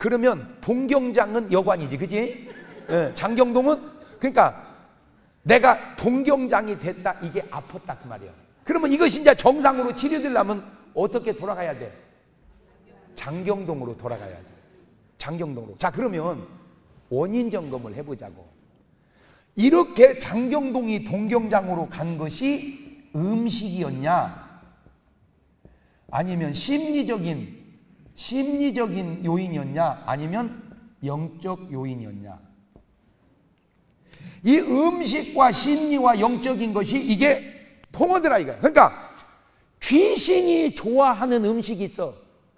그러면 동경장은 여관이지, 그지? 장경동은, 그러니까 내가 동경장이 됐다, 이게 아팠다 그 말이에요. 그러면 이것이 이제 정상으로 치료되려면 어떻게 돌아가야 돼? 장경동으로 돌아가야지. 장경동으로. 자, 그러면 원인 점검을 해보자고. 이렇게 장경동이 동경장으로 간 것이 음식이었냐, 아니면 심리적인 요인이었냐, 아니면 영적 요인이었냐. 이 음식과 심리와 영적인 것이 이게 통하더라 이거야. 그러니까 귀신이 좋아하는 음식이 있어.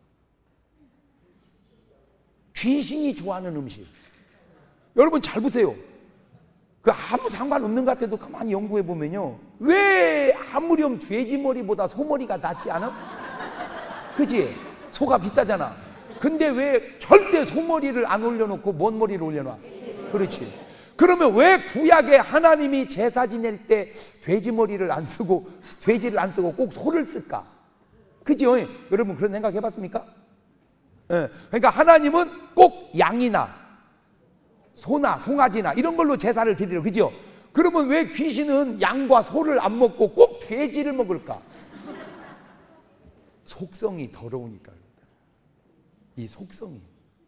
귀신이 좋아하는 음식. 여러분 잘 보세요. 그 아무 상관없는 것 같아도 가만히 연구해 보면요, 왜 아무렴 돼지머리보다 소머리가 낫지 않아? 그치? 소가 비싸잖아. 근데 왜 절대 소머리를 안 올려놓고 뭔 머리를 올려놔? 그렇지. 그러면 왜 구약에 하나님이 제사 지낼 때 돼지를 안 쓰고 꼭 소를 쓸까? 그죠? 여러분 그런 생각 해봤습니까? 그러니까 하나님은 꼭 양이나 소나 송아지나 이런 걸로 제사를 드리려, 그죠? 그러면 왜 귀신은 양과 소를 안 먹고 꼭 돼지를 먹을까? 속성이 더러우니까. 이 속성이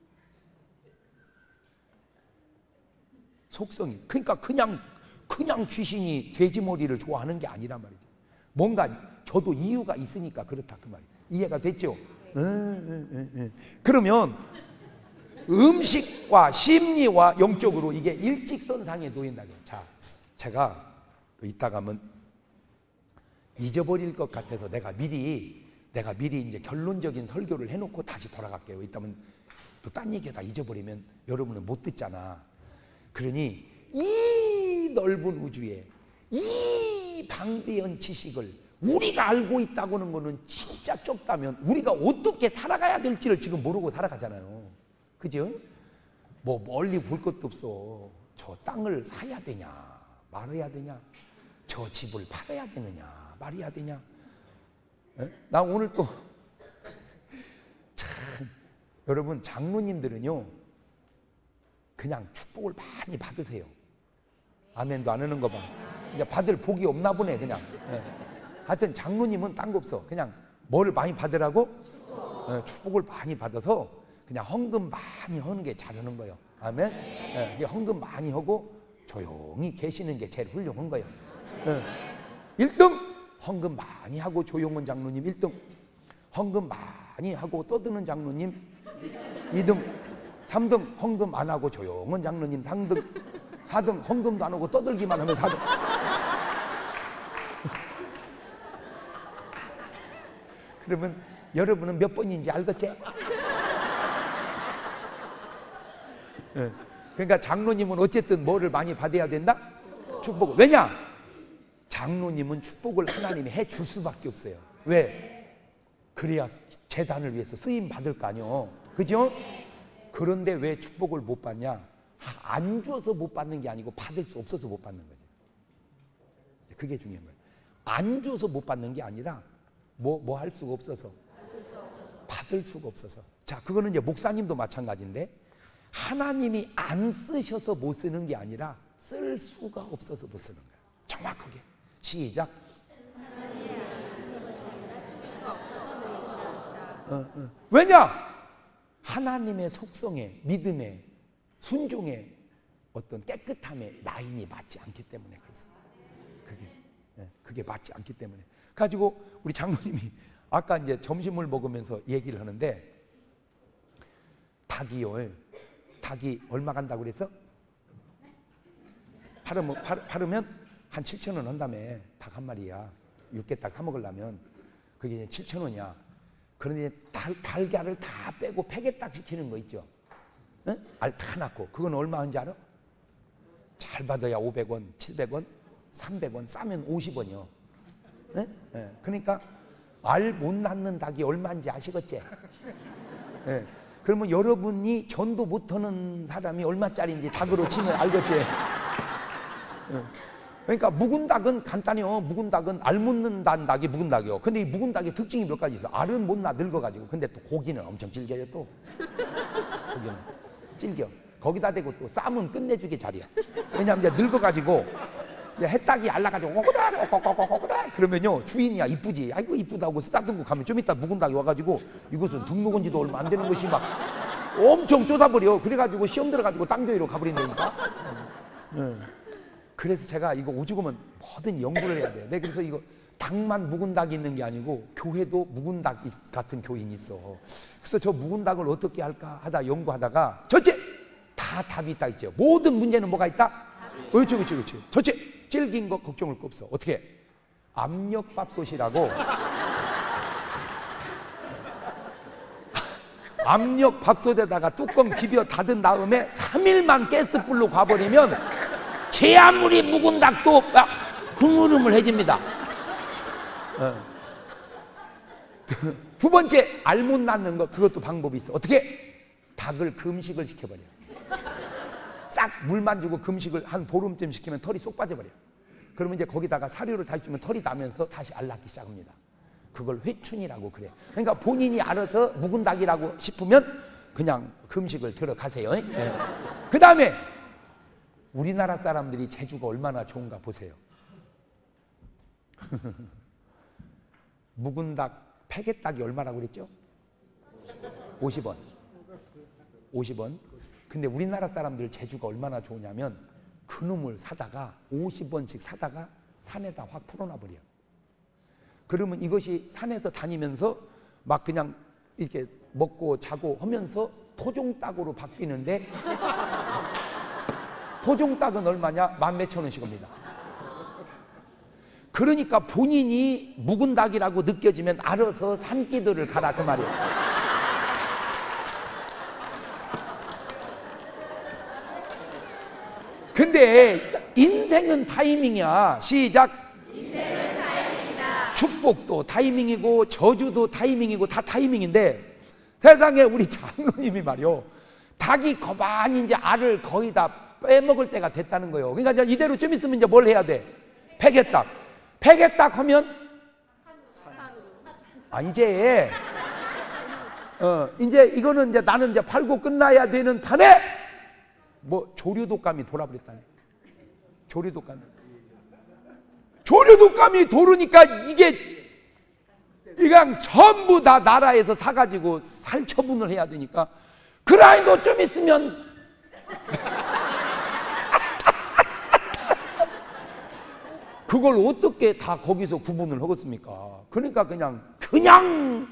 그러니까 그냥 귀신이 돼지머리를 좋아하는 게 아니란 말이죠. 뭔가 저도 이유가 있으니까 그렇다 그 말이에요. 이해가 됐죠? 그러면 음식과 심리와 영적으로 이게 일직선상에 놓인다고. 자, 제가 또 이따가 하면 잊어버릴 것 같아서 내가 미리 이제 결론적인 설교를 해놓고 다시 돌아갈게요. 이따면 또 딴 얘기다 잊어버리면 여러분은 못 듣잖아. 그러니 이 넓은 우주에 이 방대한 지식을 우리가 알고 있다고 하는 거는 진짜 좁다면 우리가 어떻게 살아가야 될지를 지금 모르고 살아가잖아요. 그죠? 뭐 멀리 볼 것도 없어. 저 땅을 사야 되냐 말아야 되냐, 저 집을 팔아야 되느냐 말아야 되냐. 나 오늘 또 참, 여러분 장로님들은요 그냥 축복을 많이 받으세요. 아멘도 안 하는 거 봐. 이제 받을 복이 없나 보네 그냥. 하여튼 장로님은 딴 거 없어. 그냥 뭘 많이 받으라고? 축복을 많이 받아서 그냥 헌금 많이 하는 게 잘하는 거예요. 아멘. 헌금 많이 하고 조용히 계시는 게 제일 훌륭한 거예요. 1등 헌금 많이 하고 조용한 장로님 1등, 헌금 많이 하고 떠드는 장로님 2등, 3등 헌금 안 하고 조용한 장로님 3등, 4등 헌금도 안 하고 떠들기만 하면 4등. 그러면 여러분은 몇 번인지 알겠지? 그러니까 장로님은 어쨌든 뭐를 많이 받아야 된다? 축복을. 왜냐? 장로님은 축복을 하나님이 해줄 수밖에 없어요. 왜? 그래야 재단을 위해서 쓰임 받을 거 아니요. 그죠? 그런데 왜 축복을 못 받냐? 안 주어서 못 받는 게 아니고 받을 수 없어서 못 받는 거죠. 그게 중요한 거예요. 안 주어서 못 받는 게 아니라 뭐 할 수가 없어서, 받을 수가 없어서. 자, 그거는 이제 목사님도 마찬가지인데 하나님이 안 쓰셔서 못 쓰는 게 아니라 쓸 수가 없어서 못 쓰는 거예요. 정확하게. 시작. 왜냐? 하나님의 속성에, 믿음에, 순종에, 어떤 깨끗함에 라인이 맞지 않기 때문에 그렇습니다. 그게 맞지 않기 때문에. 가지고 우리 장로님이 아까 이제 점심을 먹으면서 얘기를 하는데 닭이 얼마 간다고 그랬어? 팔으면 한 7,000원 한다며. 닭 한 마리야. 육개닭 사 먹으려면 그게 이제 7,000원이야. 그런데 달걀을 다 빼고 폐개닭 시키는 거 있죠? 응? 알 다 낳고. 그건 얼마 하는지 알아? 잘 받아야 500원, 700원, 300원, 싸면 50원이요. 응? 네. 그러니까 알 못 낳는 닭이 얼마인지 아시겠지? 네. 그러면 여러분이 전도 못하는 사람이 얼마짜리인지 닭으로 치면 알겠지? 네. 그러니까 묵은 닭은 간단해요. 묵은 닭은 알 못 낳는 닭이 묵은 닭이요. 근데 이 묵은 닭의 특징이 몇 가지 있어. 알은 못 낳아 늙어가지고. 근데 또 고기는 엄청 질겨요 또. 고기는. 질겨. 거기다 대고 또 쌈은 끝내주게 잘이야. 왜냐면 이제 늙어가지고 이제 해딱이 알라가지고 꼬꼬다 그러면요 주인이야 이쁘지. 아이고 이쁘다고 쓰다듬고 가면 좀 이따 묵은 닭이 와가지고 이것은 등 묵은 지도 얼마 안 되는 것이 막 엄청 쫓아버려. 그래가지고 시험 들어가지고 땅교회로 가버린다니까. 그래서 제가 이거 오죽하면 뭐든 연구를 해야 돼. 그래서 이거 닭만 묵은 닭이 있는 게 아니고 교회도 묵은 닭 같은 교인이 있어. 그래서 저 묵은 닭을 어떻게 할까 하다 연구하다가 첫째 다 답이 있다 있죠. 모든 문제는 뭐가 있다? 그렇지. 첫째 질긴 거 걱정할 거 없어. 어떻게? 압력밥솥이라고 압력밥솥에다가 뚜껑 비벼 닫은 다음에 3일만 가스불로 가버리면 제 아무리 묵은 닭도 흐물흐물 해집니다. 두 번째 알못 낳는 거 그것도 방법이 있어. 어떻게? 닭을 금식을 시켜버려. 싹 물만 주고 금식을 한 보름쯤 시키면 털이 쏙 빠져버려. 그러면 이제 거기다가 사료를 다시 주면 털이 나면서 다시 알 낳기 시작합니다. 그걸 회춘이라고 그래. 그러니까 본인이 알아서 묵은 닭이라고 싶으면 그냥 금식을 들어가세요. 네. 그 다음에 우리나라 사람들이 재주가 얼마나 좋은가 보세요. 묵은 닭 폐개닭이 얼마라고 그랬죠? 50원. 50원. 근데 우리나라 사람들 재주가 얼마나 좋으냐면 그놈을 사다가 50원씩 사다가 산에다 확 풀어놔버려. 그러면 이것이 산에서 다니면서 막 그냥 이렇게 먹고 자고 하면서 토종닭으로 바뀌는데 토종닭은 얼마냐? 14,000원씩 합니다. 그러니까 본인이 묵은 닭이라고 느껴지면 알아서 산기들을 가라 그 말이에요. 근데 인생은 타이밍이야. 시작. 인생은 타이밍이다. 축복도 타이밍이고 저주도 타이밍이고 다 타이밍인데 세상에 우리 장로님이 말이요. 닭이 거반히 이제 알을 거의 다 빼먹을 때가 됐다는 거예요. 그러니까 이제 이대로 좀 있으면 이제 뭘 해야 돼? 폐개닭. 폐개닭 하면 이제 이거는 이제 나는 이제 팔고 끝나야 되는 판에 뭐 조류독감이 돌아버렸다네. 조류독감이 도르니까 이게 그냥 전부 다 나라에서 사가지고 살 처분을 해야 되니까 그라인도 좀 있으면 그걸 어떻게 다 거기서 구분을 하겠습니까? 그러니까 그냥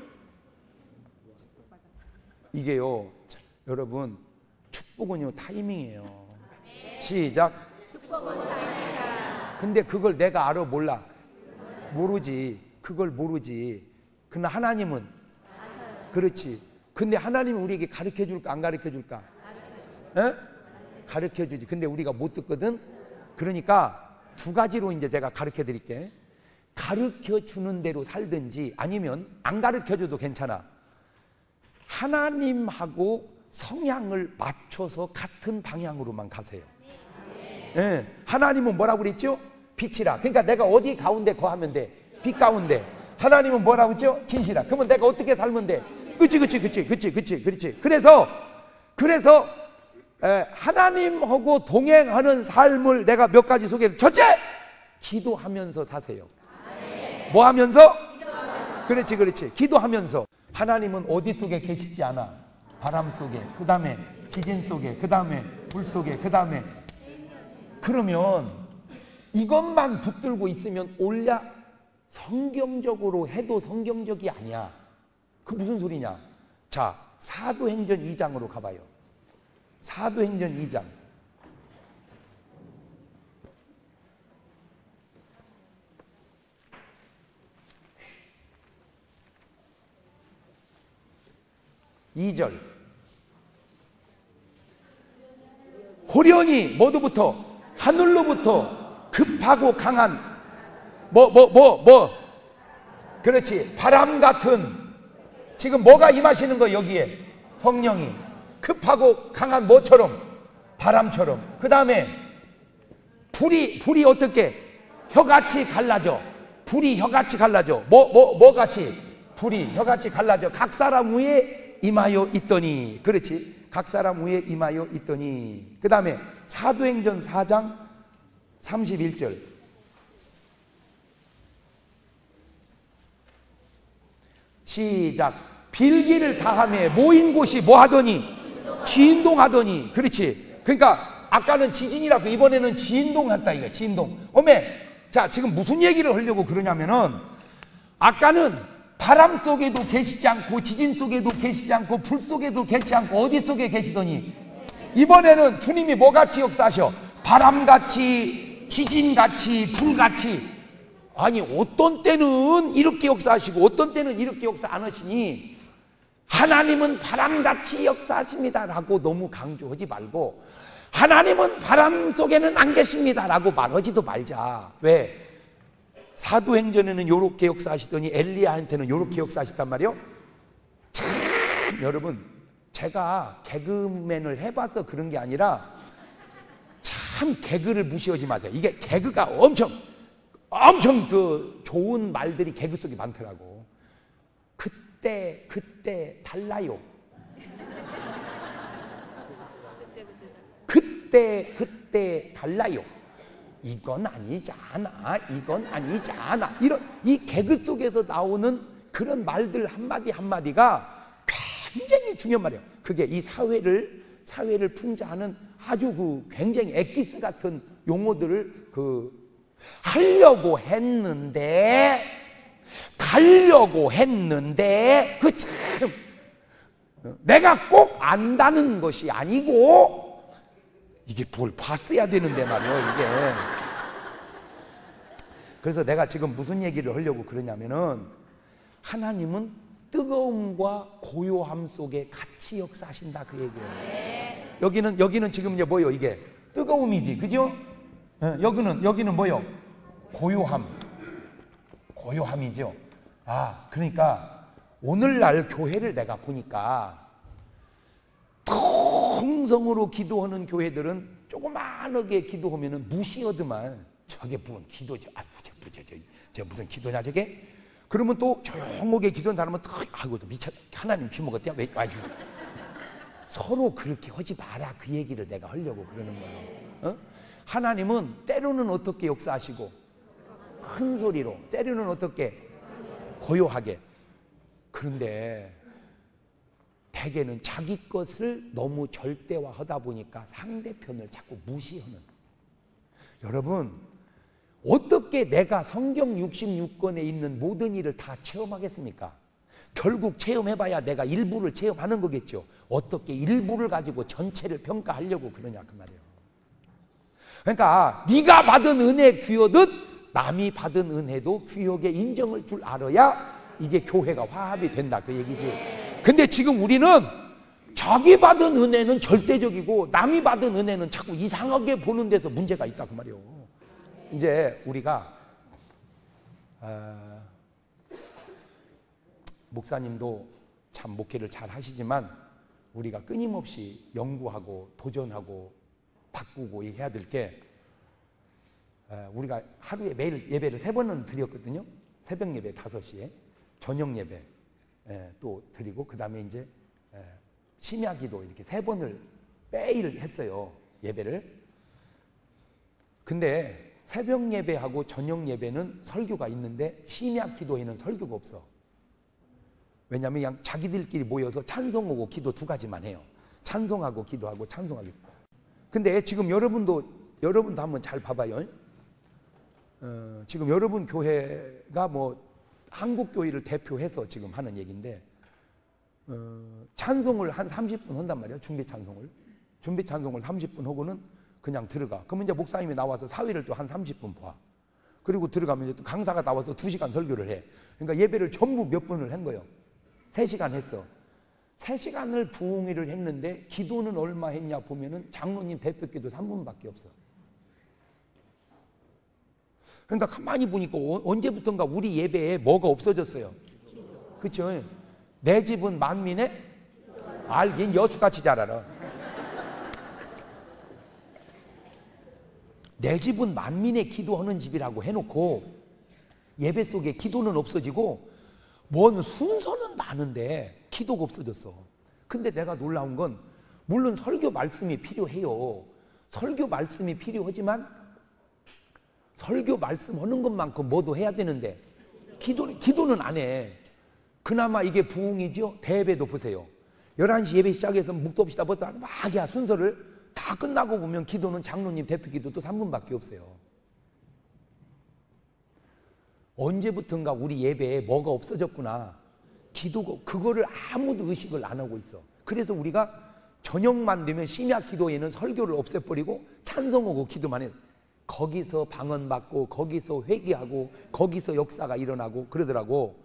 이게요. 자, 여러분 축복은요 타이밍이에요. 시작. 축복은 타이밍이다. 근데 그걸 내가 알아 몰라? 모르지. 그걸 모르지. 그러나 하나님은 그렇지. 근데 하나님은 우리에게 가르쳐 줄까 안 가르쳐 줄까? 가르쳐 주지. 근데 우리가 못 듣거든. 그러니까 두 가지로 이제 제가 가르쳐 드릴게. 가르쳐 주는 대로 살든지 아니면 안 가르쳐 줘도 괜찮아. 하나님하고 성향을 맞춰서 같은 방향으로만 가세요. 네. 하나님은 뭐라고 그랬죠? 빛이라. 그러니까 내가 어디 가운데 거하면 돼? 빛 가운데. 하나님은 뭐라고 했죠? 진시라. 그러면 내가 어떻게 살면 돼? 그렇지. 그래서 하나님하고 동행하는 삶을 내가 몇 가지 소개해. 첫째, 기도하면서 사세요. 뭐 하면서? 그렇지. 기도하면서. 하나님은 어디 속에 계시지 않아? 바람 속에, 그 다음에 지진 속에, 그 다음에 불 속에, 그 다음에. 그러면 이것만 붙들고 있으면 올려 성경적으로 해도 성경적이 아니야. 그 무슨 소리냐? 자, 사도행전 2장으로 가봐요. 사도행전 2장. (2절) 호련히 모두부터 하늘로부터 급하고 강한 그렇지 바람 같은 지금 뭐가 임하시는 거 여기에 성령이 급하고 강한 뭐처럼 바람처럼 그 다음에 불이 어떻게 혀같이 갈라져 불이 혀같이 갈라져 뭐같이 불이 혀같이 갈라져 각 사람 위에 임하여 있더니 그렇지 각 사람 위에 임하여 있더니. 그 다음에 사도행전 4장 31절. 시작. 빌기를 다하며 모인 곳이 뭐 하더니? 진동하더니. 그렇지. 그러니까 아까는 지진이라고 이번에는 진동한다 이거. 진동. 자, 지금 무슨 얘기를 하려고 그러냐면은, 아까는 바람 속에도 계시지 않고 지진 속에도 계시지 않고 불 속에도 계시지 않고 어디 속에 계시더니, 이번에는 주님이 뭐같이 역사하셔? 바람같이, 지진같이, 불같이. 아니, 어떤 때는 이렇게 역사하시고 어떤 때는 이렇게 역사 안 하시니, 하나님은 바람같이 역사하십니다 라고 너무 강조하지 말고, 하나님은 바람 속에는 안 계십니다 라고 말하지도 말자. 왜? 사도행전에는 요렇게 역사하시더니 엘리야한테는 요렇게 역사하셨단 말이요. 참, 여러분, 제가 개그맨을 해봐서 그런 게 아니라 참 개그를 무시하지 마세요. 이게 개그가 엄청 그 좋은 말들이 개그 속에 많더라고. 그때 달라요. 그때 달라요. 이건 아니잖아. 이건 아니잖아. 이런 이 개그 속에서 나오는 그런 말들 한마디 한마디가 굉장히 중요한 말이에요. 그게 이 사회를 풍자하는 아주 그 굉장히 엑기스 같은 용어들을 하려고 했는데 그 참 내가 꼭 안다는 것이 아니고, 이게 뭘 봤어야 되는데 말이에요, 이게. 그래서 내가 지금 무슨 얘기를 하려고 그러냐면은, 하나님은 뜨거움과 고요함 속에 같이 역사하신다 그 얘기예요. 여기는 지금 이제 뭐요? 이게 뜨거움이지, 그죠? 여기는 뭐요? 고요함이죠. 그러니까 오늘날 교회를 내가 보니까 통성으로 기도하는 교회들은 조그만하게 기도하면은 무시하더만. 저게 무슨 기도죠? 저 무슨 기도냐 저게? 그러면 또 조용하게 기도하는 사람은 또 아이고 또 미쳤. 하나님 쥐먹었대요. 왜? 서로 그렇게 하지 마라 그 얘기를 내가 하려고 그러는 거예요. 하나님은 때로는 어떻게 역사하시고 큰 소리로, 때로는 어떻게 고요하게. 그런데 대개는 자기 것을 너무 절대화하다 보니까 상대편을 자꾸 무시하는. 여러분, 어떻게 내가 성경 66권에 있는 모든 일을 다 체험하겠습니까? 결국 체험해봐야 내가 일부를 체험하는 거겠죠. 어떻게 일부를 가지고 전체를 평가하려고 그러냐 그 말이에요. 그러니까 네가 받은 은혜 귀하듯 남이 받은 은혜도 귀하게 인정을 줄 알아야 이게 교회가 화합이 된다 그 얘기지. 근데 지금 우리는 자기 받은 은혜는 절대적이고 남이 받은 은혜는 자꾸 이상하게 보는 데서 문제가 있다 그 말이에요. 이제 우리가 목사님도 참 목회를 잘 하시지만 우리가 끊임없이 연구하고 도전하고 바꾸고 해야 될 게, 우리가 하루에 매일 예배를 3번은 드렸거든요. 새벽 예배 5시에, 저녁 예배 또 드리고, 그 다음에 이제 심야 기도 이렇게 3번을 매일 했어요, 예배를. 근데 새벽 예배하고 저녁 예배는 설교가 있는데 심야 기도에는 설교가 없어. 왜냐하면 그냥 자기들끼리 모여서 찬송하고 기도 2가지만 해요. 찬송하고 기도하고 찬송하고. 근데 지금 여러분도 한번 잘 봐봐요. 지금 여러분 교회가 뭐 한국 교회를 대표해서 지금 하는 얘기인데, 찬송을 한 30분 한단 말이에요. 준비 찬송을 30분 하고는 그냥 들어가. 그러면 이제 목사님이 나와서 사회를 또 한 30분 봐. 그리고 들어가면 이제 또 강사가 나와서 2시간 설교를 해. 그러니까 예배를 전부 몇 분을 한 거예요. 3시간 했어. 3시간을 부흥회를 했는데 기도는 얼마 했냐 보면은 장로님 대표 기도 3분밖에 없어. 그러니까 가만히 보니까 언제부턴가 우리 예배에 뭐가 없어졌어요. 그렇죠? 내 집은 만민의 알긴 여수같이 잘 알아. 내 집은 만민의 기도하는 집이라고 해놓고 예배 속에 기도는 없어지고 뭔 순서는 많은데 기도가 없어졌어. 근데 내가 놀라운 건 물론 설교 말씀이 필요해요. 설교 말씀이 필요하지만 설교 말씀하는 것만큼 뭐도 해야 되는데 기도는 안 해. 그나마 이게 부흥이죠. 대예배도 보세요. 11시 예배 시작해서 묵도없이 다 막 해야 순서를 다 끝나고 보면 기도는 장로님 대표 기도도 3분밖에 없어요. 언제부턴가 우리 예배에 뭐가 없어졌구나. 기도가 그거를 아무도 의식을 안 하고 있어. 그래서 우리가 저녁만 되면 심야 기도에는 설교를 없애버리고 찬송하고 기도만 해. 거기서 방언받고 거기서 회개하고 거기서 역사가 일어나고 그러더라고.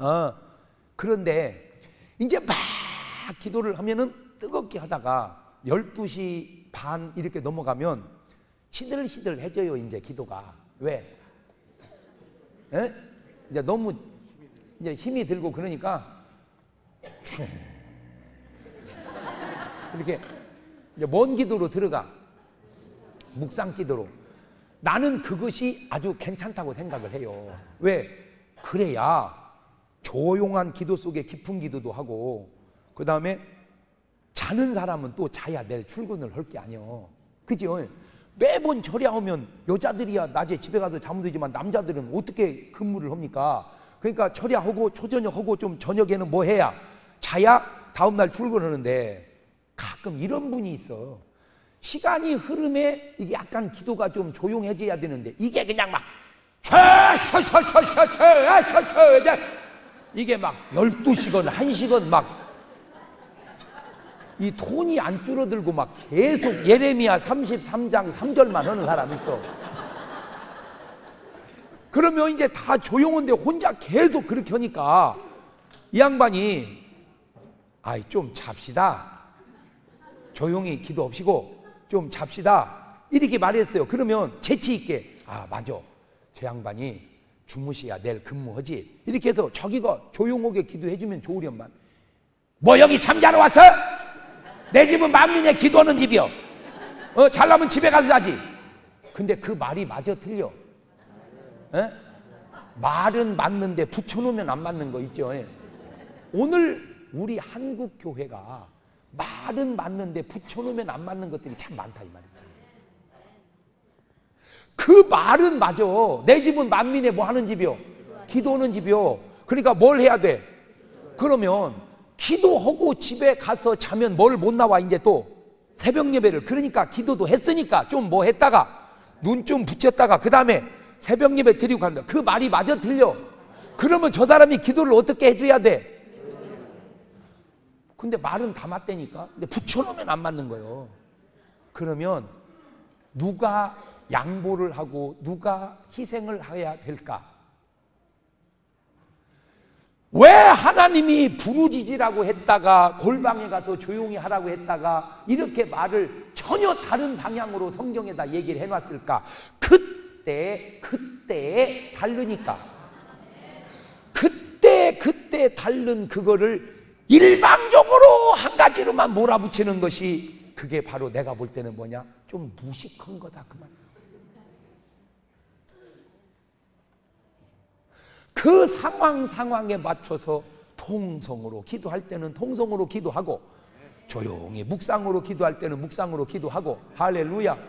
그런데 이제 막 기도를 하면은 뜨겁게 하다가 12시 반 이렇게 넘어가면 시들시들해져요. 이제 기도가. 왜? 에? 이제 너무 이제 힘이 들고 그러니까 이렇게 이제 먼 기도로 들어가. 묵상 기도로. 나는 그것이 아주 괜찮다고 생각을 해요. 왜? 그래야 조용한 기도 속에 깊은 기도도 하고 그 다음에 자는 사람은 또 자야 내일 출근을 할 게 아니요. 그죠? 매번 절야 오면 여자들이야 낮에 집에 가서 잠도 되지만 남자들은 어떻게 근무를 합니까? 그러니까 절야하고 초저녁하고 좀 저녁에는 뭐 해야 자야 다음날 출근하는데 가끔 이런 분이 있어. 시간이 흐름에 이게 약간 기도가 좀 조용해져야 되는데 이게 그냥 막 이게 막 12시간 1시간 막 이 톤이 안 줄어들고 막 계속 예레미야 33장 3절만 하는 사람 있어. 그러면 이제 다 조용한데 혼자 계속 그렇게 하니까 이 양반이 아이 좀 잡시다. 조용히 기도 없이고 좀 잡시다. 이렇게 말했어요. 그러면 재치 있게 아 맞아. 저 양반이 주무셔야 내일 근무하지. 이렇게 해서 자기가 조용하게 기도해주면 좋으련만. 뭐 여기 잠자러 왔어? 내 집은 만민의 기도하는 집이요. 잘나면 집에 가서 자지. 근데 그 말이 마저 틀려. 에? 말은 맞는데 붙여놓으면 안 맞는 거 있죠. 오늘 우리 한국 교회가 말은 맞는데 붙여놓으면 안 맞는 것들이 참 많다 이 말이죠. 그 말은 맞아. 내 집은 만민의 뭐 하는 집이요? 기도하는 집이요. 그러니까 뭘 해야 돼? 그러면 기도하고 집에 가서 자면 뭘 못 나와 이제 또 새벽 예배를. 그러니까 기도도 했으니까 좀 뭐 했다가 눈 좀 붙였다가 그 다음에 새벽 예배 드리고 간다. 그 말이 마저 틀려. 그러면 저 사람이 기도를 어떻게 해줘야 돼? 근데 말은 다 맞다니까. 근데 붙여놓으면 안 맞는 거예요. 그러면 누가 양보를 하고 누가 희생을 해야 될까? 왜 하나님이 부르짖으라고 했다가 골방에 가서 조용히 하라고 했다가 이렇게 말을 전혀 다른 방향으로 성경에다 얘기를 해놨을까? 그때 다르니까. 그때 다른 그거를 일방적으로 한 가지로만 몰아붙이는 것이 그게 바로 내가 볼 때는 뭐냐? 좀 무식한 거다 그 말. 그 상황에 맞춰서 통성으로 기도할 때는 통성으로 기도하고 조용히 묵상으로 기도할 때는 묵상으로 기도하고 할렐루야.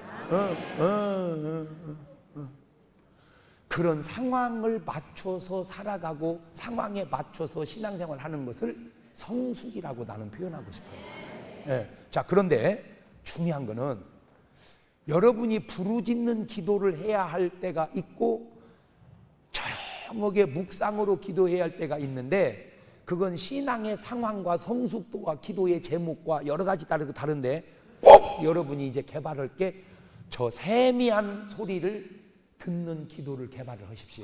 그런 상황을 맞춰서 살아가고 상황에 맞춰서 신앙생활 하는 것을 성숙이라고 나는 표현하고 싶어요. 자, 그런데 중요한 거는 여러분이 부르짖는 기도를 해야 할 때가 있고 조용하게 묵상으로 기도해야 할 때가 있는데 그건 신앙의 상황과 성숙도와 기도의 제목과 여러 가지 다른데 꼭 여러분이 이제 개발할 게 저 세미한 소리를 듣는 기도를 개발을 하십시오.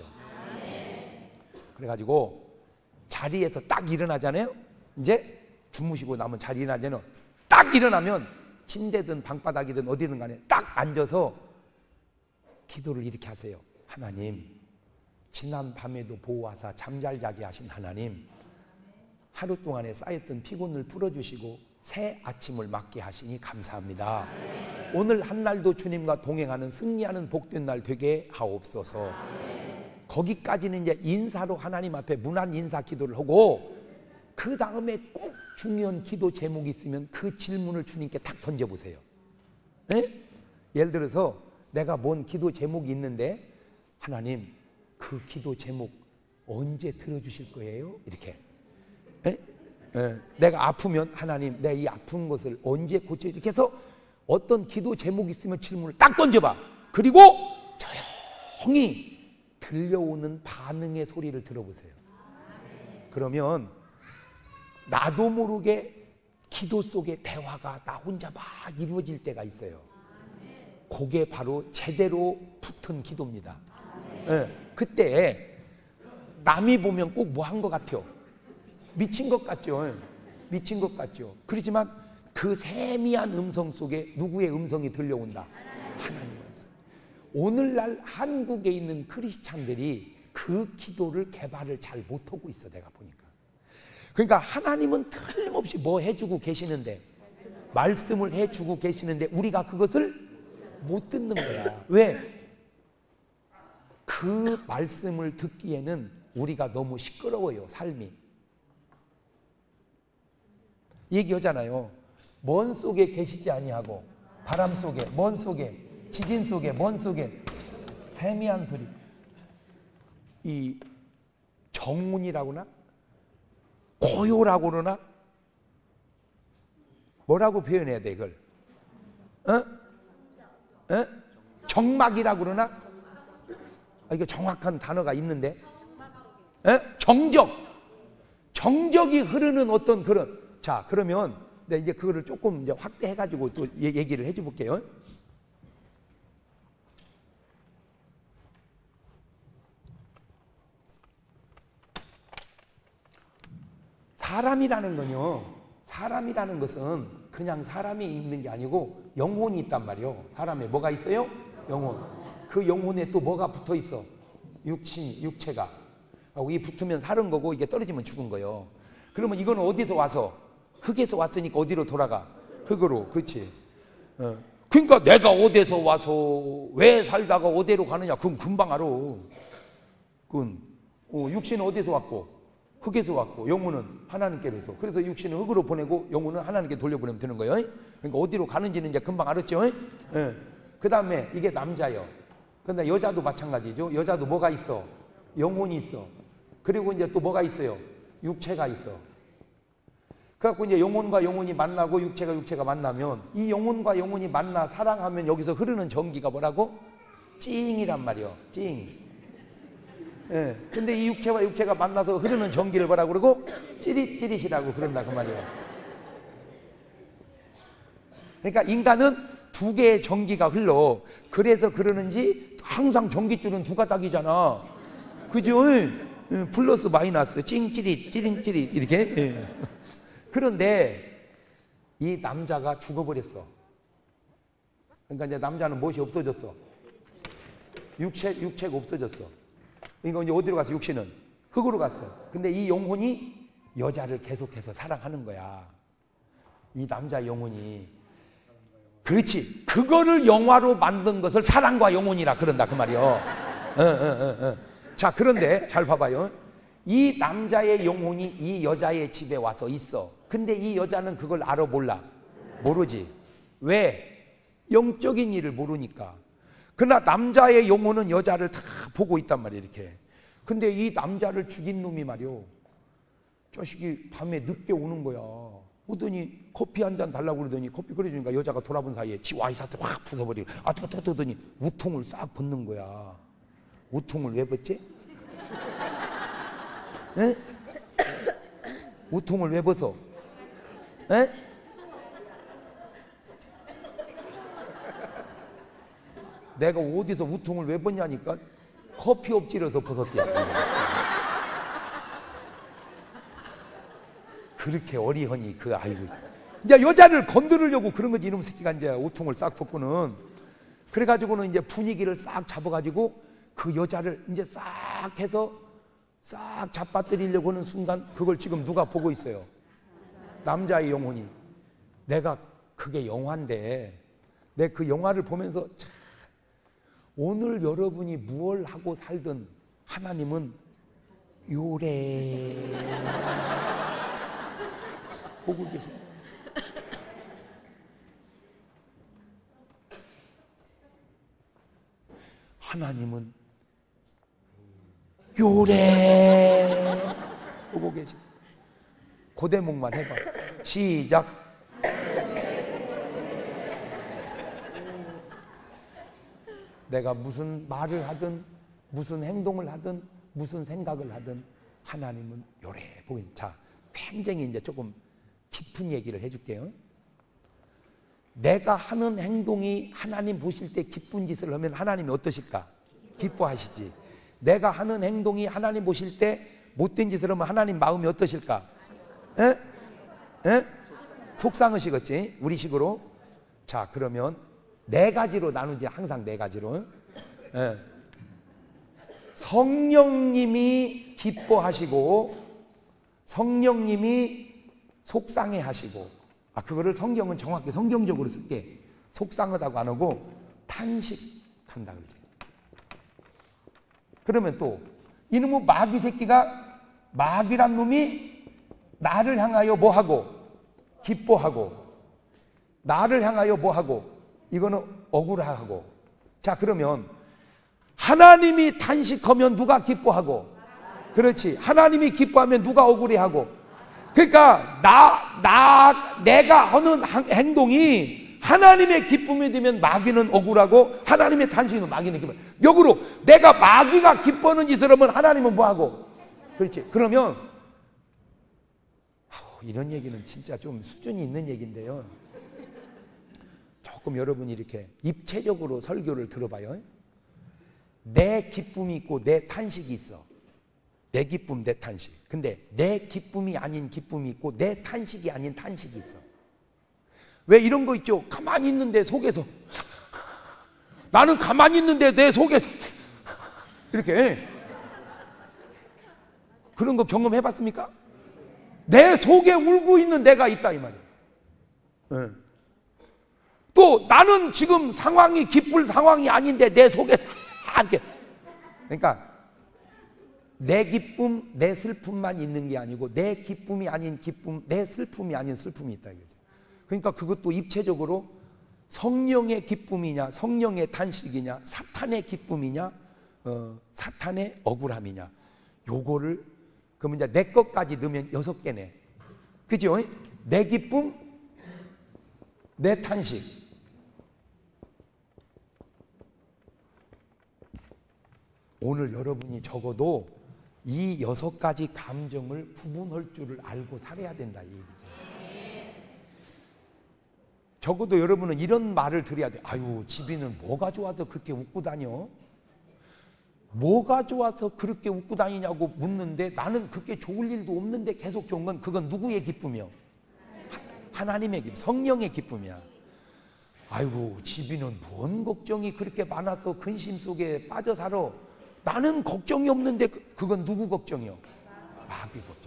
그래가지고 자리에서 딱 일어나잖아요. 이제 주무시고 나면 자리 일어나잖아요. 딱 일어나면 침대든 방바닥이든 어디든 간에 딱 앉아서 기도를 이렇게 하세요. 하나님, 지난 밤에도 보호하사 잠잘 자게 하신 하나님, 하루 동안에 쌓였던 피곤을 풀어주시고 새 아침을 맞게 하시니 감사합니다. 오늘 한날도 주님과 동행하는 승리하는 복된 날 되게 하옵소서. 거기까지는 이제 인사로 하나님 앞에 문안 인사 기도를 하고 그 다음에 꼭 중요한 기도 제목이 있으면 그 질문을 주님께 탁 던져보세요. 네? 예를 들어서 내가 뭔 기도 제목이 있는데 하나님 그 기도 제목 언제 들어주실 거예요? 이렇게. 네? 내가 아프면 하나님 내 이 아픈 것을 언제 고쳐, 이렇게 해서 어떤 기도 제목이 있으면 질문을 딱 던져봐. 그리고 조용히 들려오는 반응의 소리를 들어보세요. 그러면 나도 모르게 기도 속에 대화가 나 혼자 막 이루어질 때가 있어요. 그게 바로 제대로 붙은 기도입니다. 그때 남이 보면 꼭 뭐 한 것 같아요. 미친 것 같죠. 미친 것 같죠. 그렇지만 그 세미한 음성 속에 누구의 음성이 들려온다? 하나님의 음성. 오늘날 한국에 있는 크리스찬들이 그 기도를 개발을 잘 못하고 있어. 내가 보니까. 그러니까 하나님은 틀림없이 뭐 해주고 계시는데, 말씀을 해주고 계시는데 우리가 그것을 못 듣는 거야. 왜? 그 말씀을 듣기에는 우리가 너무 시끄러워요. 삶이. 얘기하잖아요. 먼 속에 계시지 아니하고 바람 속에, 먼 속에, 지진 속에, 먼 속에 세미한 소리. 이 정운이라고나 고요라고 그러나 뭐라고 표현해야 돼 이걸? 정막이라고 그러나? 이거 정확한 단어가 있는데 정적이 흐르는 어떤 그런. 자, 그러면 내가 이제 그거를 조금 이제 확대해가지고 또 얘기를 해줘 볼게요. 사람이라는 것은 그냥 사람이 있는 게 아니고 영혼이 있단 말이에요. 사람에 뭐가 있어요? 영혼. 그 영혼에 또 뭐가 붙어 있어? 육체가. 이 붙으면 사는 거고 이게 떨어지면 죽은 거예요. 그러면 이건 어디서 와서? 흙에서 왔으니까 어디로 돌아가? 흙으로. 그렇지. 그러니까 내가 어디서 와서 왜 살다가 어디로 가느냐? 그럼 금방 알아. 그건 육신은 어디서 왔고? 흙에서 왔고, 영혼은 하나님께로서. 그래서 육신은 흙으로 보내고 영혼은 하나님께 돌려보내면 되는 거예요. 그러니까 어디로 가는지는 이제 금방 알았죠. 그 다음에 이게 남자예요. 근데 여자도 마찬가지죠. 여자도 뭐가 있어? 영혼이 있어. 그리고 이제 또 뭐가 있어요? 육체가 있어. 그래갖고 이제 영혼과 영혼이 만나고 육체가 만나면 이 영혼과 영혼이 만나 사랑하면 여기서 흐르는 전기가 뭐라고? 찡이란 말이요. 찡. 근데 이 육체와 육체가 만나서 흐르는 전기를 뭐라고 그러고? 찌릿찌릿이라고 그런다 그 말이에요. 그러니까 인간은 두 개의 전기가 흘러. 그래서 그러는지 항상 전기줄은 두 가닥이잖아. 그죠? 플러스 마이너스 찡찌릿 찌릿찌릿 이렇게. 그런데 이 남자가 죽어버렸어. 그러니까 이제 남자는 무엇이 없어졌어? 육체가 없어졌어. 그러니까 이제 어디로 갔어? 육신은 흙으로 갔어. 근데 이 영혼이 여자를 계속해서 사랑하는 거야. 이 남자 영혼이. 그렇지. 그거를 영화로 만든 것을 사랑과 영혼이라 그런다 그 말이요. 자, 그런데 잘 봐봐요. 이 남자의 영혼이 이 여자의 집에 와서 있어. 근데 이 여자는 그걸 알아 몰라? 모르지. 왜? 영적인 일을 모르니까. 그러나 남자의 영혼은 여자를 다 보고 있단 말이야 이렇게. 근데 이 남자를 죽인 놈이 말이요, 자식이 밤에 늦게 오는 거야. 오더니 커피 한 잔 달라고 그러더니 커피 끓여주니까 여자가 돌아본 사이에 지 와이셔츠 확 부숴버리고 뜨더니 우통을 싹 벗는 거야. 우통을 왜 벗지? 에? 우통을 왜 벗어? 에? 내가 어디서 우통을 왜 벗냐니까 커피 엎질러서 벗었대요. 그렇게 어리허니 그 아이고. 이제 여자를 건드리려고 그런 거지 이놈 새끼가 이제 우통을 싹 벗고는. 그래가지고는 이제 분위기를 싹 잡아가지고 그 여자를 이제 싹 해서 싹 잡아뜨리려고 하는 순간 그걸 지금 누가 보고 있어요? 남자의 영혼이. 내가 그게 영화인데 내 그 영화를 보면서 참, 오늘 여러분이 무얼 하고 살든 하나님은 요래 보고 계십니다. 하나님은 요래 보고 계십니다. 그 대목만 해봐. 시작. 내가 무슨 말을 하든 무슨 행동을 하든 무슨 생각을 하든 하나님은 요래 보긴. 자, 굉장히 이제 조금 깊은 얘기를 해줄게요. 내가 하는 행동이 하나님 보실 때 기쁜 짓을 하면 하나님이 어떠실까? 기뻐하시지. 내가 하는 행동이 하나님 보실 때 못된 짓을 하면 하나님 마음이 어떠실까? 에? 에? 속상하시겠지? 우리식으로. 자, 그러면 네 가지로 나누지. 항상 네 가지로. 에. 성령님이 기뻐하시고 성령님이 속상해하시고. 그거를 성경은 정확히 성경적으로 쓸게. 속상하다고 안 하고 탄식한다 그러지. 그러면 또 이놈의 마귀 새끼가, 마귀란 놈이 나를 향하여 뭐하고? 기뻐하고. 나를 향하여 뭐하고? 이거는 억울하고. 자, 그러면 하나님이 탄식하면 누가 기뻐하고? 그렇지. 하나님이 기뻐하면 누가 억울해하고? 그러니까 내가 하는 행동이 하나님의 기쁨이 되면 마귀는 억울하고 하나님의 탄식은 마귀는 기뻐. 역으로 내가 마귀가 기뻐하는 짓을 하면 하나님은 뭐하고? 그렇지. 그러면 이런 얘기는 진짜 좀 수준이 있는 얘기인데요. 조금 여러분이 이렇게 입체적으로 설교를 들어봐요. 내 기쁨이 있고 내 탄식이 있어. 내 기쁨, 내 탄식. 근데 내 기쁨이 아닌 기쁨이 있고 내 탄식이 아닌 탄식이 있어. 왜 이런 거 있죠? 가만히 있는데 속에서, 나는 가만히 있는데 내 속에서 이렇게. 그런 거 경험해봤습니까? 내 속에 울고 있는 내가 있다 이 말이에요. 네. 또 나는 지금 상황이 기쁠 상황이 아닌데 내 속에서 이렇게. 그러니까 내 기쁨, 내 슬픔만 있는 게 아니고 내 기쁨이 아닌 기쁨, 내 슬픔이 아닌 슬픔이 있다 이거죠. 그러니까 그것도 입체적으로 성령의 기쁨이냐, 성령의 탄식이냐, 사탄의 기쁨이냐, 사탄의 억울함이냐, 요거를 그러면 이제 내 것까지 넣으면 6개네. 그죠? 내 기쁨, 내 탄식. 오늘 여러분이 적어도 이 6가지 감정을 구분할 줄을 알고 살아야 된다 이 얘기죠. 적어도 여러분은 이런 말을 드려야 돼. 아유, 집이는 뭐가 좋아서 그렇게 웃고 다녀? 뭐가 좋아서 그렇게 웃고 다니냐고 묻는데 나는 그렇게 좋을 일도 없는데 계속 좋은 건 그건 누구의 기쁨이요? 하나님의 기쁨, 성령의 기쁨이야. 아이고, 집이는 뭔 걱정이 그렇게 많아서 근심 속에 빠져 살아. 나는 걱정이 없는데 그건 누구 걱정이요? 마귀 걱정.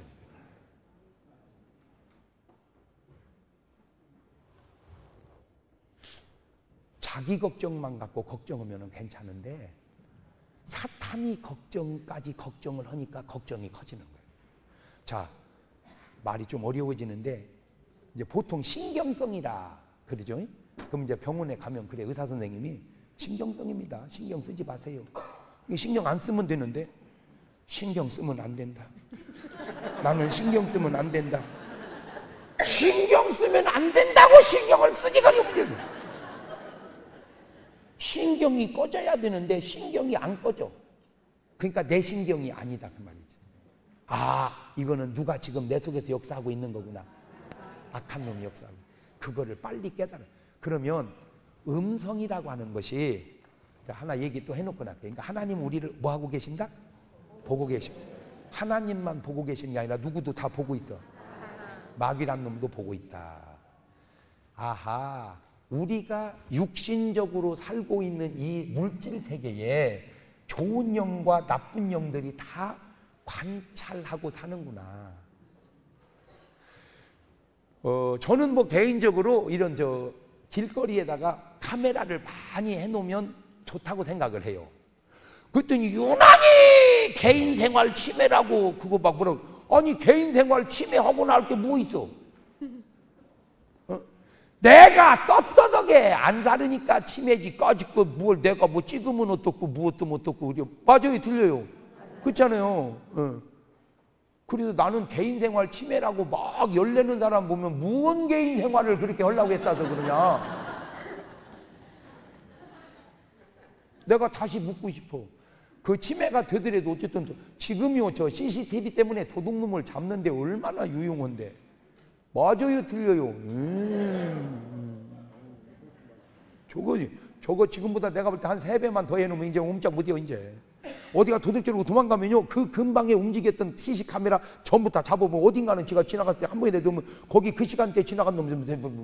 자기 걱정만 갖고 걱정하면 괜찮은데 사탄이 걱정까지 걱정을 하니까 걱정이 커지는 거예요. 자, 말이 좀 어려워지는데 이제 보통 신경성이다 그러죠? 그럼 이제 병원에 가면 그래, 의사 선생님이 신경성입니다. 신경 쓰지 마세요. 신경 안 쓰면 되는데 신경 쓰면 안 된다. 나는 신경 쓰면 안 된다. 신경 쓰면 안 된다고 신경을 쓰니까 문제야. 신경이 꺼져야 되는데 신경이 안 꺼져. 그러니까 내 신경이 아니다 그 말이지. 아, 이거는 누가 지금 내 속에서 역사하고 있는 거구나. 악한 놈이 역사하고. 그거를 빨리 깨달아. 그러면 음성이라고 하는 것이 하나 얘기 또 해놓고 나갈게요. 그러니까 하나님 우리를 뭐 하고 계신다? 보고 계시고. 하나님만 보고 계시는 게 아니라 누구도 다 보고 있어. 마귀란 놈도 보고 있다. 아하, 우리가 육신적으로 살고 있는 이 물질 세계에 좋은 영과 나쁜 영들이 다 관찰하고 사는구나. 저는 뭐 개인적으로 이런 길거리에다가 카메라를 많이 해놓으면 좋다고 생각을 해요. 그랬더니 유난히 개인생활 침해라고 그거 막 뭐라고. 아니 개인생활 침해하고 나올 게 뭐 있어? 내가 떳떳하게 안 살으니까 치매지 까짓거 뭘 내가 뭐 찍으면 어떻고 무엇도 어떻고. 맞아요, 들려요. 그렇잖아요. 그래서 나는 개인생활 치매라고 막 열내는 사람 보면 무언 개인생활을 그렇게 하려고 했다서 그러냐. 내가 다시 묻고 싶어. 그 치매가 되더라도 어쨌든 지금요 저 CCTV 때문에 도둑놈을 잡는데 얼마나 유용한데. 맞아요, 들려요. 저거 지금보다 내가 볼 때 한 3배만 더 해놓으면 이제 옴짝 못해요. 이제 어디가 도둑질하고 도망가면요 그 근방에 움직였던 CC 카메라 전부 다 잡아보면 어딘가는 지가 지나갈 때 한 번에 내두면 거기 그 시간대에 지나간 놈들.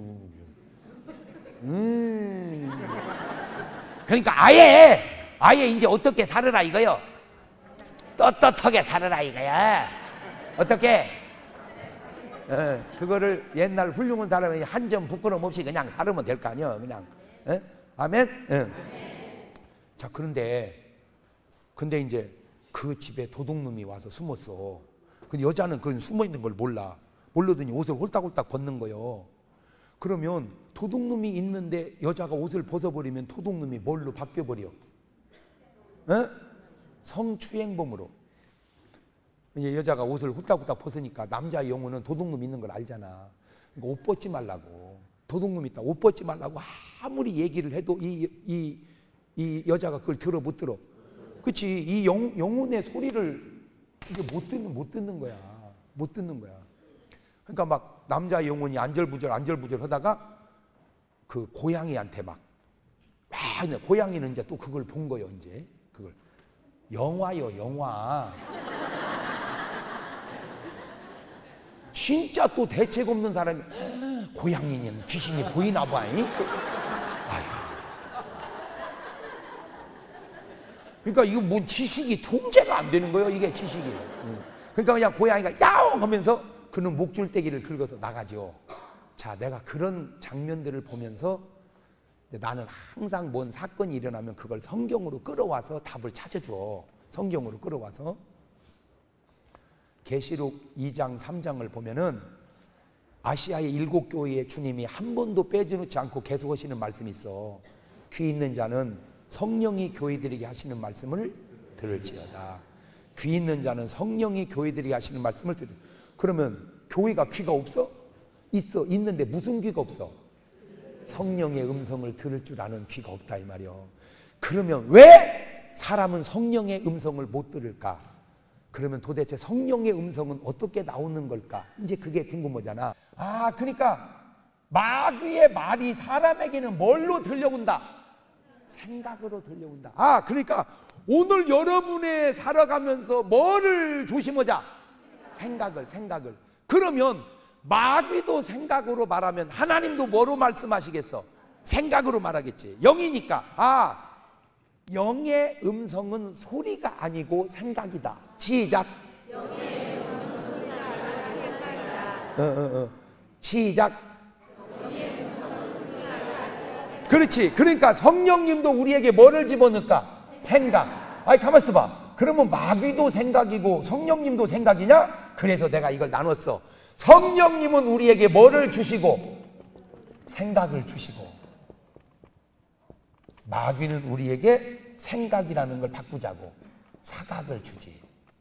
그러니까 아예 이제 어떻게 살아라 이거요. 떳떳하게 살아라 이거야. 어떻게? 그거를 옛날 훌륭한 사람이 한 점 부끄럼 없이 그냥 살으면 될 거 아니야. 그냥. 아멘? 자, 근데 이제 그 집에 도둑놈이 와서 숨었어. 근데 여자는 그 숨어 있는 걸 모르더니 옷을 홀딱홀딱 벗는 거요. 그러면 도둑놈이 있는데 여자가 옷을 벗어버리면 도둑놈이 뭘로 바뀌어버려? 성추행범으로. 이제 여자가 옷을 홀딱홀딱 벗으니까 남자의 영혼은 도둑놈 있는 걸 알잖아. 그러니까 옷 벗지 말라고. 도둑놈 있다. 옷 벗지 말라고 아무리 얘기를 해도 이 여자가 그걸 들어 못 들어. 그치? 이 영혼의 소리를 이게 못 듣는 거야. 못 듣는 거야. 그러니까 막 남자의 영혼이 안절부절 하다가 그 고양이한테 막 고양이는 이제 또 그걸 본 거예요. 이제 그걸 영화요, 영화. 진짜 또 대책 없는 사람이 고양이는 귀신이 보이나 봐. 그러니까 이거 뭐 지식이 통제가 안 되는 거예요. 이게 지식이. 그러니까 그냥 고양이가 야옹 하면서 그는 목줄대기를 긁어서 나가죠. 자, 내가 그런 장면들을 보면서 나는 항상 뭔 사건이 일어나면 그걸 성경으로 끌어와서 답을 찾아줘. 성경으로 끌어와서. 계시록 2장 3장을 보면은 아시아의 7교회의 주님이 한 번도 빼주지 않고 계속 하시는 말씀이 있어. 귀 있는 자는 성령이 교회들에게 하시는 말씀을 들을지어다. 귀 있는 자는 성령이 교회들에게 하시는 말씀을 들을. 그러면 교회가 귀가 없어? 있어. 있는데 무슨 귀가 없어? 성령의 음성을 들을 줄 아는 귀가 없다 이 말이요. 그러면 왜 사람은 성령의 음성을 못 들을까? 그러면 도대체 성령의 음성은 어떻게 나오는 걸까? 이제 그게 궁금하잖아. 그러니까 마귀의 말이 사람에게는 뭘로 들려온다? 생각으로 들려온다. 그러니까 오늘 여러분의 살아가면서 뭐를 조심하자? 생각을. 그러면 마귀도 생각으로 말하면 하나님도 뭐로 말씀하시겠어? 생각으로 말하겠지. 영이니까. 영의 음성은 소리가 아니고 생각이다. 시작. 영의 음성은 소리가 아니라 생각이다. 시작. 영의 음성은 소리가 아니라. 그렇지. 그러니까 성령님도 우리에게 뭐를 집어넣을까? 생각. 가만 있어봐. 그러면 마귀도 생각이고 성령님도 생각이냐? 그래서 내가 이걸 나눴어. 성령님은 우리에게 뭐를 주시고? 생각을 주시고, 마귀는 우리에게 생각이라는 걸 바꾸자고 사각을 주지.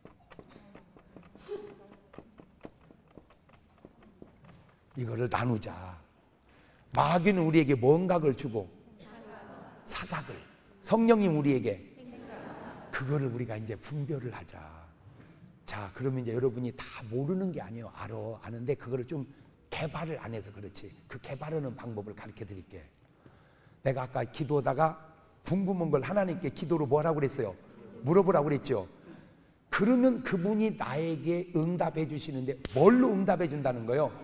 이거를 나누자. 마귀는 우리에게 뭔가를 주고 사각을, 성령님 우리에게 그거를 우리가 이제 분별을 하자. 자, 그러면 이제 여러분이 다 모르는 게 아니에요. 아는데 그거를 좀 개발을 안 해서 그렇지. 그 개발하는 방법을 가르쳐 드릴게. 내가 아까 기도하다가 궁금한 걸 하나님께 기도로 뭐라고 그랬어요? 물어보라고 그랬죠. 그러면 그분이 나에게 응답해 주시는데 뭘로 응답해 준다는 거예요?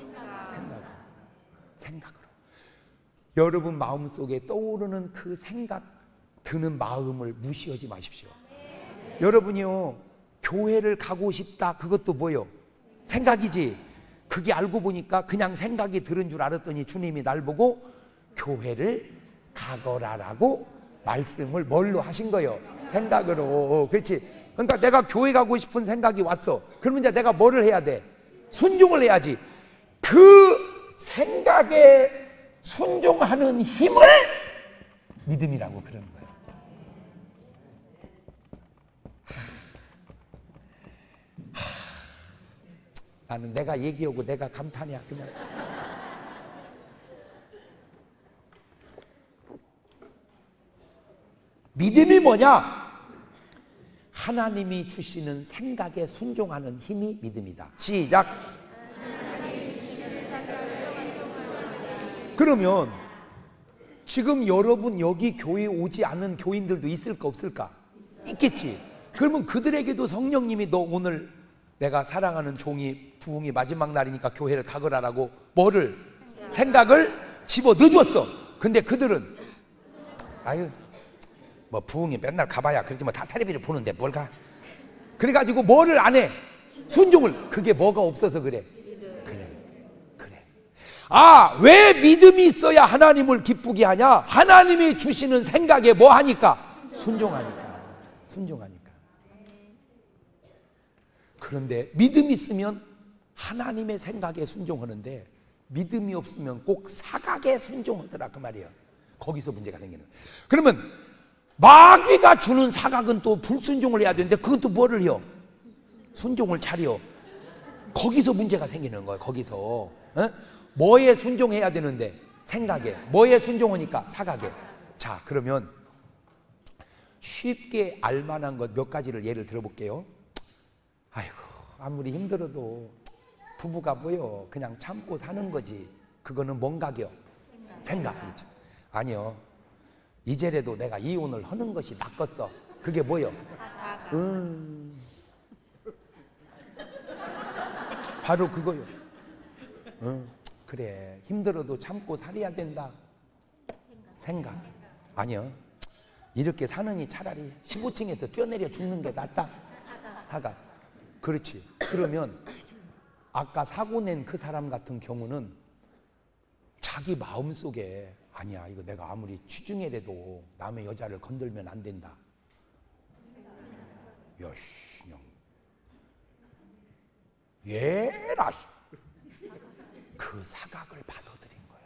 생각으로. 여러분 마음속에 떠오르는 그 생각, 드는 마음을 무시하지 마십시오. 여러분이요, 교회를 가고 싶다, 그것도 뭐예요? 생각이지. 그게 알고 보니까 그냥 생각이 들은 줄 알았더니 주님이 날 보고 교회를 가거라라고 말씀을 뭘로 하신 거예요? 생각으로. 그렇지. 그러니까 내가 교회 가고 싶은 생각이 왔어. 그러면 이제 내가 뭐를 해야 돼? 순종을 해야지. 그 생각에 순종하는 힘을 믿음이라고 그러는 거예요. 나는 내가 얘기하고 내가 감탄이야 그냥. 믿음이 뭐냐? 하나님이 주시는 생각에 순종하는 힘이 믿음이다. 시작. 그러면 지금 여러분 여기 교회에 오지 않은 교인들도 있을까 없을까? 있겠지. 그러면 그들에게도 성령님이 너 오늘 내가 사랑하는 종이 부흥이 마지막 날이니까 교회를 가거라라고 뭐를? 생각을 집어 넣어줬어. 근데 그들은 아유 뭐 부흥이 맨날 가봐야 그러지 뭐 다 텔레비를 보는데 뭘 가? 그래가지고 뭐를 안 해? 순종을. 그게 뭐가 없어서 그래. 그래. 아, 왜 믿음이 있어야 하나님을 기쁘게 하냐? 하나님이 주시는 생각에 뭐 하니까? 순종하니까. 그런데 믿음이 있으면 하나님의 생각에 순종하는데 믿음이 없으면 꼭 사각에 순종하더라 그 말이에요. 거기서 문제가 생기는 거예요. 그러면 마귀가 주는 사각은 또 불순종을 해야 되는데 그것도 뭐를 해요? 순종을 차려. 거기서 문제가 생기는 거예요. 거기서 어? 뭐에 순종해야 되는데? 생각에. 뭐에 순종하니까? 사각에. 자, 그러면 쉽게 알만한 것 몇 가지를 예를 들어볼게요. 아이고 아무리 힘들어도 부부가 뭐요? 그냥 참고 사는 거지. 그거는 뭔가요? 생각. 그렇죠. 아니요. 이제라도 내가 이혼을 하는 것이 낫겠어. 그게 뭐요? 바로 그거요. 그래 힘들어도 참고 살아야 된다. 생각. 아니요. 이렇게 사느니 차라리 15층에서 뛰어내려 죽는 게 낫다. 사각. 그렇지. 그러면 아까 사고 낸 그 사람 같은 경우는 자기 마음속에 아니야 이거 내가 아무리 취중해도 남의 여자를 건들면 안 된다. 야씨 그냥 얘라 그 사각을 받아들인 거야.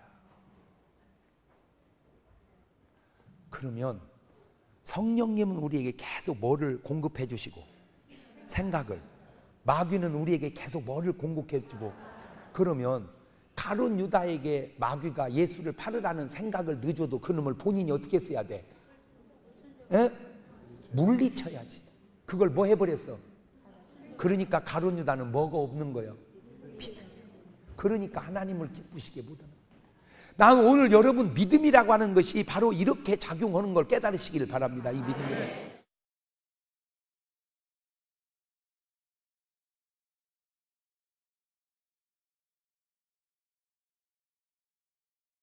그러면 성령님은 우리에게 계속 뭐를 공급해 주시고 생각을, 마귀는 우리에게 계속 뭐를 공급해 주고, 그러면 가룟 유다에게 마귀가 예수를 팔으라는 생각을 늦어도 그놈을 본인이 어떻게 써야 돼? 에? 물리쳐야지. 그걸 뭐 해버렸어? 그러니까 가룟 유다는 뭐가 없는 거예요? 믿음. 그러니까 하나님을 기쁘시게 못하는 거예요. 난 오늘 여러분 믿음이라고 하는 것이 바로 이렇게 작용하는 걸 깨달으시기를 바랍니다. 이 믿음을.